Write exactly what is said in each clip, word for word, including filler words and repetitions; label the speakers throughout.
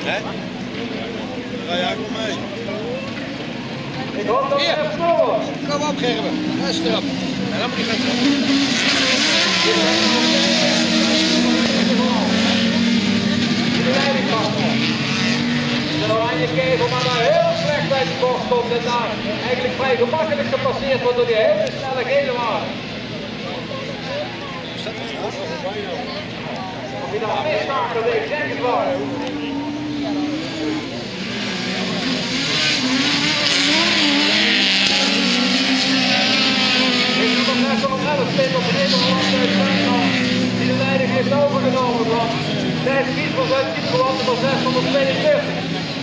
Speaker 1: Hè?
Speaker 2: Ga jij ook mee?
Speaker 3: Ik hoop dat het even snel wordt.
Speaker 1: Kom op, Gerben. Dat is erop. En dan moet je gaan trappen.
Speaker 3: De leiding vast. De oranje kevel, maar daar heel slecht bij de bocht komt en daar eigenlijk vrij gemakkelijk gepasseerd wordt door die hele snelle gele wagen. Of je daar mismaakt, dat weet ik zeker wel. Ik doe nog net zo'n elf spin op de Nederland uit Duitsland die de leiding heeft overgenomen van vijf procent kilowatt van zeshonderdtweeënveertig.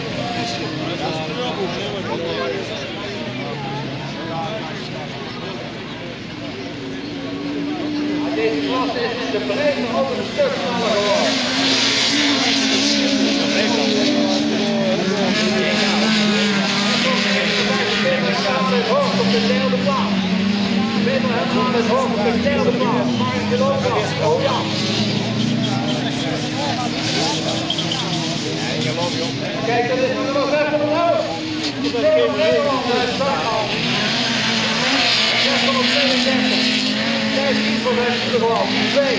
Speaker 3: Deze klasse is in de breedte ook een stuk sneller geworden. Met hoog op de derde plaats. Peter Hemman met hoog op de derde plaats. Mark Geloof. Oh ja. Kijk, dat is er nog even omhoog. Nederland, Nederland uit Duitsland. zeshonderdtweeëndertig. vijftien procent kilowatt. twee.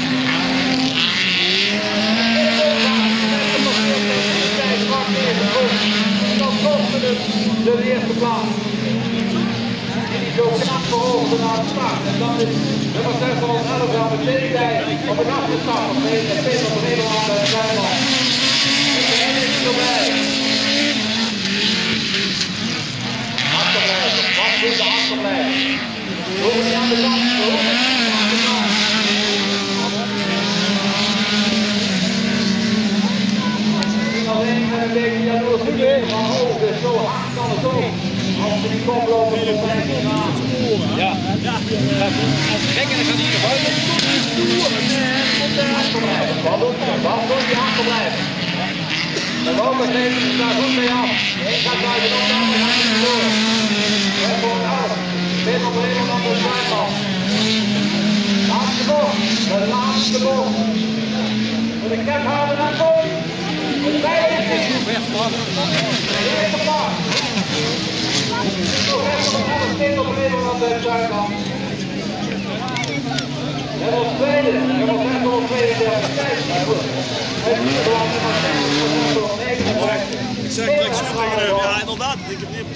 Speaker 3: Dan komt het de eerste plaats. Die zo knap verhoogde naar de start. En dan is nummer zeshonderdelf al meteen bij op een achterstap. Met Peter van Nederland en Duitsland. En de ene is erbij. Achterblijven. Wat is de achterblijven? Hoe is aan de kant? Hoe is aan de kant? Alleen een beetje jaloers geweest van hoog, dus zo hard kan het ook. Als we die koploper op zijn gaan.
Speaker 1: Ja, ja. Rekken en gaan hier naar buiten.
Speaker 3: Achterblijven. Wat doet je? Wat doet je achterblijven? De loper geeft het daar goed mee af. Ik ga daar je nog aan de hand door. We hebben het af. Dit op Nederland en Duitsland. Laatste bocht. De laatste bocht. Voor de kephouder naar boven. De tweede is de eerste plaats. Nog even een elf steen op Nederland en Duitsland. En als tweede, en als echt nog tweeëndertig, kijk, het is gewoon een
Speaker 2: Ik zeg gelijk zo tegen hem. Ja, inderdaad. Ik heb niet